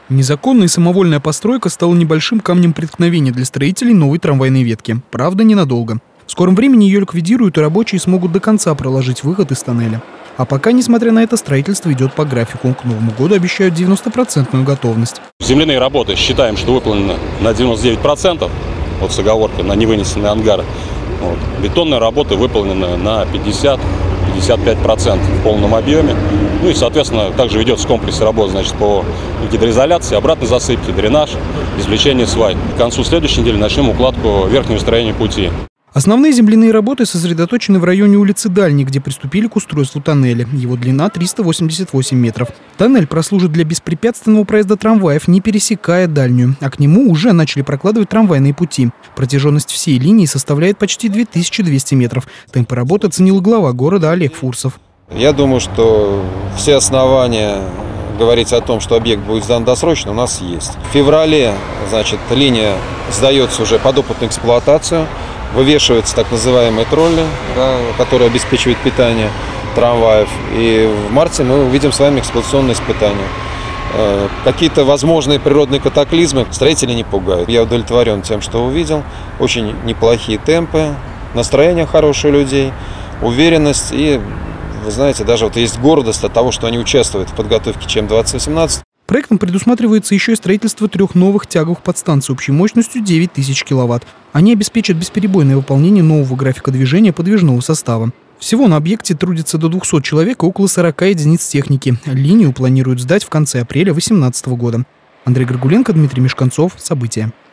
Незаконная и самовольная постройка стала небольшим камнем преткновения для строителей новой трамвайной ветки. Правда, ненадолго. В скором времени ее ликвидируют, и рабочие смогут до конца проложить выход из тоннеля. А пока, несмотря на это, строительство идет по графику. К Новому году обещают 90% готовность. Земляные работы считаем, что выполнены на 99%, вот с оговоркой на невынесенные ангары. Бетонные работы выполнены на 50-55% в полном объеме. Ну и, соответственно, также ведется комплекс работ, значит, по гидроизоляции, обратной засыпке, дренаж, извлечение свай. К концу следующей недели начнем укладку верхнего строения пути. Основные земляные работы сосредоточены в районе улицы Дальней, где приступили к устройству тоннеля. Его длина 388 метров. Тоннель прослужит для беспрепятственного проезда трамваев, не пересекая Дальнюю. А к нему уже начали прокладывать трамвайные пути. Протяженность всей линии составляет почти 2200 метров. Темпы работы оценил глава города Олег Фурсов. Я думаю, что все основания говорить о том, что объект будет сдан досрочно, у нас есть. В феврале, значит, линия сдается уже под опытную эксплуатацию. Вывешиваются так называемые тролли, да, которые обеспечивают питание трамваев. И в марте мы увидим с вами эксплуатационные испытания. Какие-то возможные природные катаклизмы строители не пугают. Я удовлетворен тем, что увидел. Очень неплохие темпы, настроение хорошее у людей, уверенность. И, вы знаете, даже вот есть гордость от того, что они участвуют в подготовке ЧМ-2018. Проектом предусматривается еще и строительство 3 новых тяговых подстанций общей мощностью 9000 киловатт. Они обеспечат бесперебойное выполнение нового графика движения подвижного состава. Всего на объекте трудится до 200 человек и около 40 единиц техники. Линию планируют сдать в конце апреля 2018 года. Андрей Горгуленко, Дмитрий Мешканцов. События.